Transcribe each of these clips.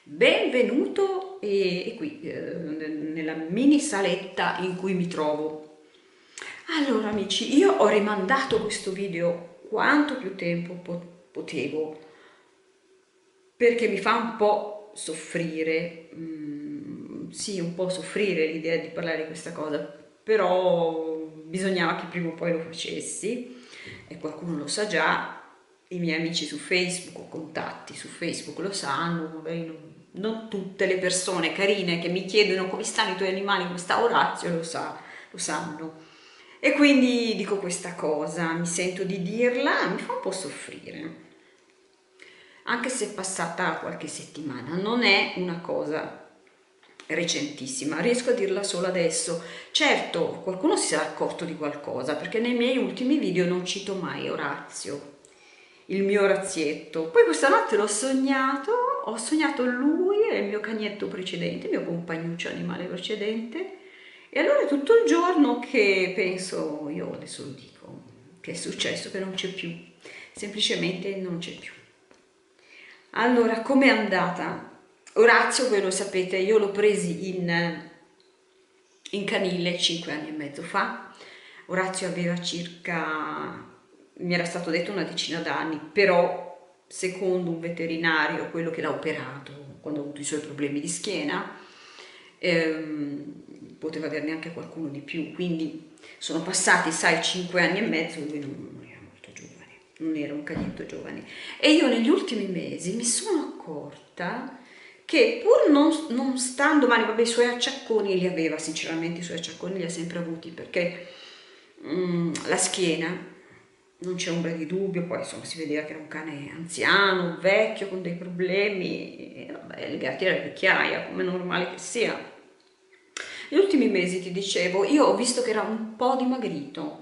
Benvenuto qui nella mini saletta in cui mi trovo. Allora amici, io ho rimandato questo video quanto più tempo potevo perché mi fa un po' soffrire, sì, un po' soffrire l'idea di parlare di questa cosa, però bisognava che prima o poi lo facessi e qualcuno lo sa già, i miei amici su Facebook o contatti su Facebook lo sanno, magari non tutte le persone carine che mi chiedono come stanno i tuoi animali, come sta Orazio, lo sanno. E quindi dico questa cosa, mi sento di dirla, mi fa un po' soffrire anche se è passata qualche settimana, non è una cosa recentissima, riesco a dirla solo adesso. Certo, qualcuno si sarà accorto di qualcosa, perché nei miei ultimi video non cito mai Orazio, il mio Orazietto. Poi questa notte ho sognato lui e il mio cagnetto precedente, il mio compagnuccio animale precedente, e allora è tutto il giorno che penso, io adesso lo dico, che è successo, che non c'è più, semplicemente non c'è più. Allora, com'è andata? Orazio, voi lo sapete, io l'ho presi in canile 5 anni e mezzo fa. Orazio aveva circa, mi era stato detto una decina d'anni, però secondo un veterinario, quello che l'ha operato quando ha avuto i suoi problemi di schiena, poteva averne anche qualcuno di più, quindi sono passati, sai, 5 anni e mezzo, lui non era molto giovane, non era un cagnetto giovane. E io negli ultimi mesi mi sono accorta che pur non stando male, vabbè, i suoi acciacconi li aveva, sinceramente i suoi acciacconi li ha sempre avuti, perché la schiena, non c'è ombra di dubbio, poi insomma si vedeva che era un cane anziano, vecchio, con dei problemi, e vabbè, legati alla vecchiaia, come è normale che sia. Negli ultimi mesi, ti dicevo, io ho visto che era un po' dimagrito.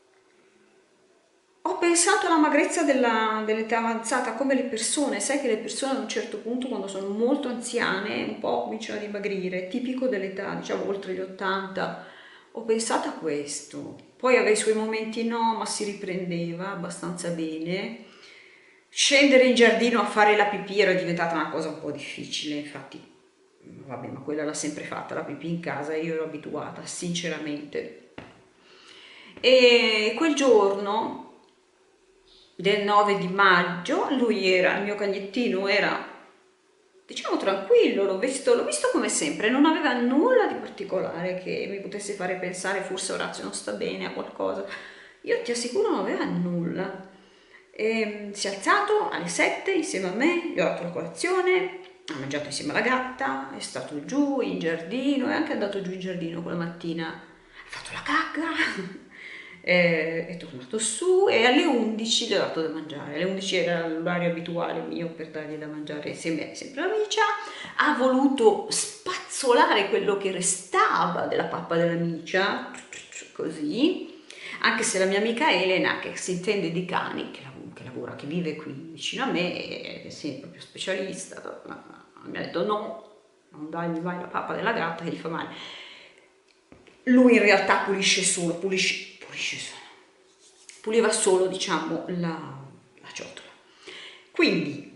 Ho pensato alla magrezza dell'età avanzata, come le persone, sai che le persone ad un certo punto, quando sono molto anziane, un po' cominciano a dimagrire, tipico dell'età, diciamo oltre gli 80. Ho pensato a questo. Poi aveva i suoi momenti no, ma si riprendeva abbastanza bene. Scendere in giardino a fare la pipì era diventata una cosa un po' difficile, infatti, vabbè, ma quella l'ha sempre fatta, la pipì in casa, io ero abituata, sinceramente. E quel giorno del 9 di maggio, il mio cagnettino era, diciamo, tranquillo, l'ho visto come sempre, non aveva nulla di particolare che mi potesse fare pensare forse Orazio non sta bene a qualcosa. Io ti assicuro non aveva nulla. Si è alzato alle 7 insieme a me, gli ho dato la colazione, ha mangiato insieme alla gatta, è stato giù in giardino, è anche andato giù in giardino quella mattina, ha fatto la cacca, è tornato su e alle 11 gli ho dato da mangiare. Alle 11 era l'orario abituale mio per dargli da mangiare insieme sempre alla Micia. Ha voluto spazzolare quello che restava della pappa della Micia, così, anche se la mia amica Elena, che si intende di cani, che lavora, che vive qui vicino a me, è sì, proprio specialista, mi ha detto no, non dargli mai la pappa della gatta che gli fa male. Lui in realtà pulisce solo, puliva solo, diciamo, la ciotola. Quindi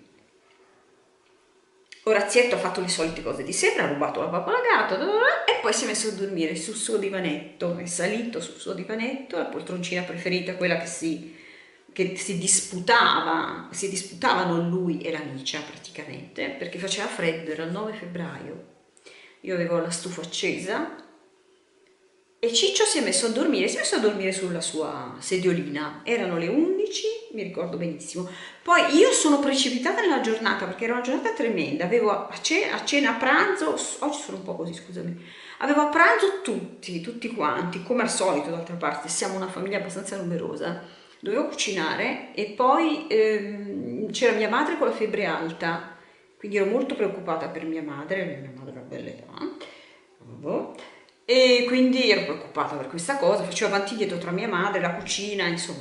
Orazietto ha fatto le solite cose di sempre, ha rubato la pappa alla gatta e poi si è messo a dormire sul suo divanetto, è salito sul suo divanetto, la poltroncina preferita, quella che si disputavano lui e la Micia praticamente, perché faceva freddo, era il 9 febbraio, io avevo la stufa accesa e Ciccio si è messo a dormire sulla sua sediolina, erano le 11, mi ricordo benissimo. Poi io sono precipitata nella giornata perché era una giornata tremenda, avevo a cena, a pranzo, oggi sono un po' così, scusami, avevo a pranzo tutti quanti, come al solito d'altra parte, siamo una famiglia abbastanza numerosa, dovevo cucinare e poi c'era mia madre con la febbre alta, quindi ero molto preoccupata per mia madre ha bella età, vabbè. E quindi ero preoccupata per questa cosa, facevo avanti e dietro tra mia madre, la cucina, insomma.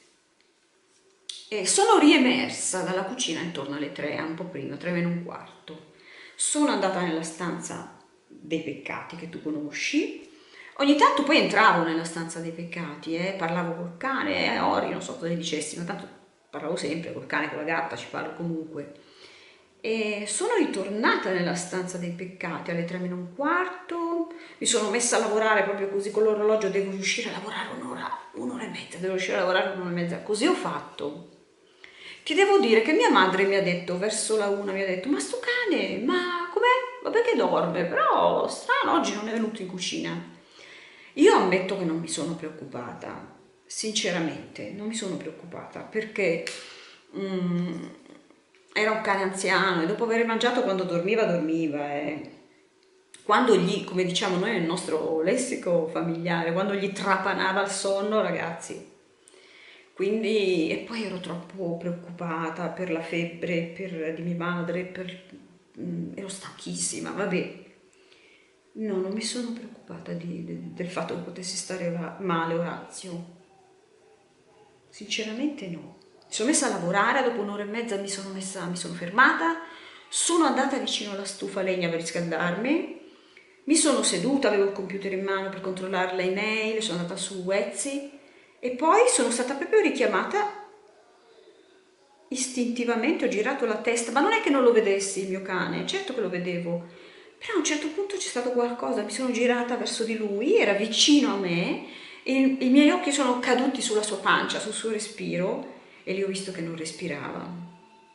E sono riemersa dalla cucina intorno alle 3, un po' prima, 3 meno un quarto. Sono andata nella stanza dei peccati che tu conosci. Ogni tanto poi entravo nella stanza dei peccati, parlavo col cane, Ori, non so cosa gli dicessi, ma tanto parlavo sempre col cane, con la gatta, ci parlo comunque. e sono ritornata nella stanza dei peccati alle 3 meno un quarto, mi sono messa a lavorare proprio così con l'orologio, devo riuscire a lavorare un'ora e mezza, devo riuscire a lavorare un'ora e mezza, così ho fatto. Ti devo dire che mia madre mi ha detto, verso la una, mi ha detto, ma sto cane, ma com'è? Vabbè che dorme, però strano, oggi non è venuto in cucina. Io ammetto che non mi sono preoccupata, sinceramente, non mi sono preoccupata, perché mm, era un cane anziano e dopo aver mangiato quando dormiva, dormiva. Quando gli, come diciamo noi nel nostro lessico familiare, quando gli trapanava il sonno, ragazzi, quindi, e poi ero troppo preoccupata per la febbre di mia madre, ero stanchissima, vabbè. No, non mi sono preoccupata del fatto che potessi stare male Orazio, sinceramente no. Mi sono messa a lavorare, dopo un'ora e mezza mi sono fermata, sono andata vicino alla stufa a legna per riscaldarmi, mi sono seduta, avevo il computer in mano per controllare le email, sono andata su Etsy e poi sono stata proprio richiamata istintivamente, ho girato la testa, ma non è che non lo vedessi il mio cane, certo che lo vedevo, però a un certo punto c'è stato qualcosa, mi sono girata verso di lui, era vicino a me, e i miei occhi sono caduti sulla sua pancia, sul suo respiro, e lì ho visto che non respirava.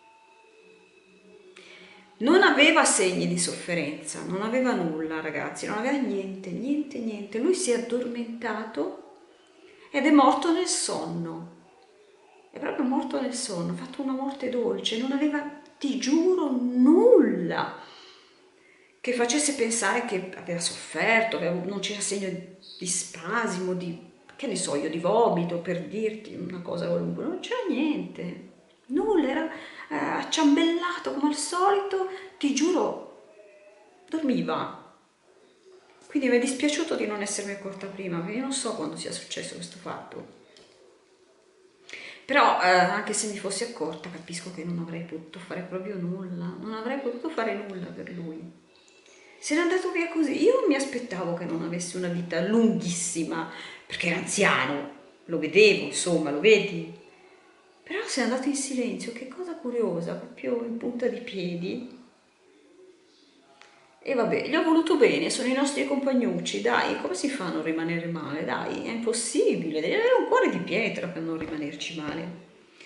Non aveva segni di sofferenza, non aveva nulla, ragazzi, non aveva niente, niente, niente. Lui si è addormentato ed è morto nel sonno. È proprio morto nel sonno, ha fatto una morte dolce, non aveva, ti giuro, nulla che facesse pensare che aveva sofferto, non c'era segno di spasimo, che ne so io, di vomito, per dirti una cosa qualunque, non c'era niente, nulla, era acciambellato come al solito, ti giuro, dormiva. Quindi mi è dispiaciuto di non essermi accorta prima, perché io non so quando sia successo questo fatto. Però anche se mi fossi accorta capisco che non avrei potuto fare proprio nulla, non avrei potuto fare nulla per lui. Se n'è andato via così, io mi aspettavo che non avesse una vita lunghissima, perché era anziano, lo vedevo, insomma, lo vedi? Però se n'è andato in silenzio, che cosa curiosa, proprio in punta di piedi. E vabbè, gli ho voluto bene, sono i nostri compagnucci, dai, come si fa a non rimanere male? Dai, è impossibile, devi avere un cuore di pietra per non rimanerci male.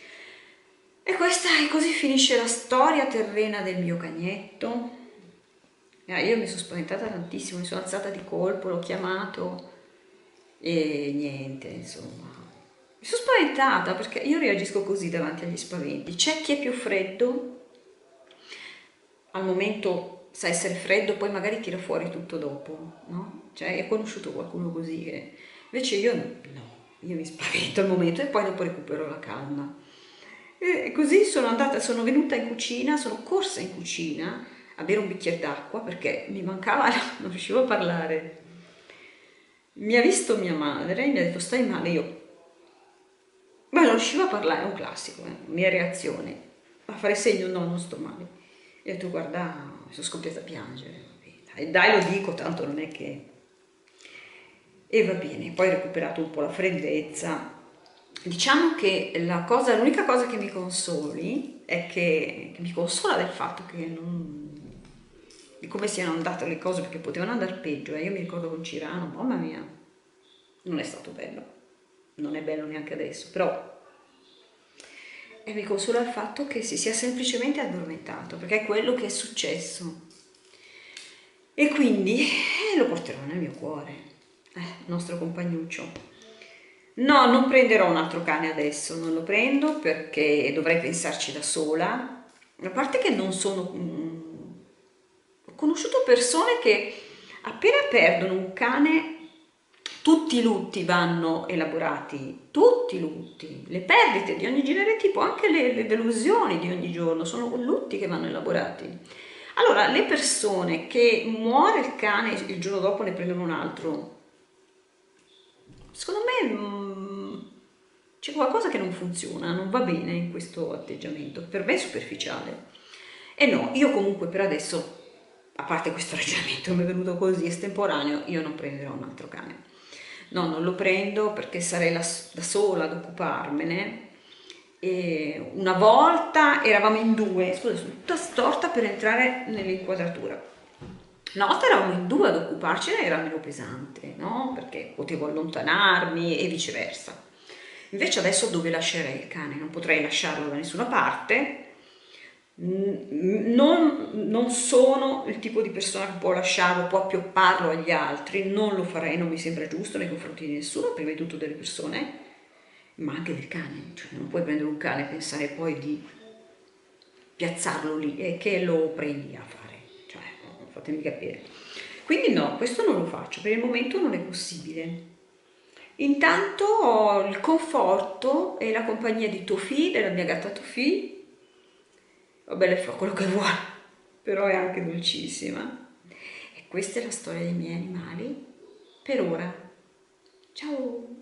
E così finisce la storia terrena del mio cagnetto. Io mi sono spaventata tantissimo, mi sono alzata di colpo, l'ho chiamato e niente, insomma. Mi sono spaventata perché io reagisco così davanti agli spaventi. C'è chi è più freddo, al momento sa essere freddo, poi magari tira fuori tutto dopo, no? Cioè, ho conosciuto qualcuno così che... Invece io no, io mi spavento al momento e poi dopo recupero la calma. E così sono venuta in cucina, sono corsa in cucina a bere un bicchiere d'acqua perché mi mancava, non riuscivo a parlare. Mi ha visto mia madre, mi ha detto stai male, io... Ma non riuscivo a parlare, è un classico, mia reazione. A fare segno no, non sto male. E ho detto guarda, mi sono scoppiata a piangere. E dai, lo dico, tanto non è che... E va bene, poi ho recuperato un po' la freddezza. Diciamo che l'unica cosa che mi consoli è che mi consola del fatto che non, di come siano andate le cose, perché potevano andare peggio. Io mi ricordo con Cirano, mamma mia, non è stato bello, non è bello neanche adesso, però e mi consola il fatto che si sia semplicemente addormentato, perché è quello che è successo. E quindi lo porterò nel mio cuore, il nostro compagnuccio. No, non prenderò un altro cane adesso, non lo prendo perché dovrei pensarci da sola. A parte che non sono... ho conosciuto persone che appena perdono un cane, tutti i lutti vanno elaborati, tutti i lutti, le perdite di ogni genere tipo, anche le delusioni di ogni giorno, sono lutti che vanno elaborati. Allora, le persone che muore il cane il giorno dopo ne prendono un altro, secondo me c'è qualcosa che non funziona, non va bene in questo atteggiamento, per me è superficiale. E no, io comunque per adesso, a parte questo ragionamento mi è venuto così estemporaneo, io non prenderò un altro cane. No, non lo prendo perché sarei da sola ad occuparmene E una volta eravamo in due, scusa, sono tutta storta per entrare nell'inquadratura. Una volta eravamo in due ad occuparcene, era meno pesante, no? Perché potevo allontanarmi e viceversa. Invece adesso dove lascerei il cane? Non potrei lasciarlo da nessuna parte. Non sono il tipo di persona che può lasciarlo, può appiopparlo agli altri, non lo farei, non mi sembra giusto nei confronti di nessuno, prima di tutto delle persone, ma anche del cane. Cioè, non puoi prendere un cane e pensare poi di piazzarlo lì e che lo prendi a fare, cioè, fatemi capire. Quindi no, questo non lo faccio, per il momento non è possibile. Intanto ho il conforto e la compagnia di Tofi, della mia gatta Tofi. Vabbè, lei fa quello che vuole, però è anche dolcissima. E questa è la storia dei miei animali per ora. Ciao!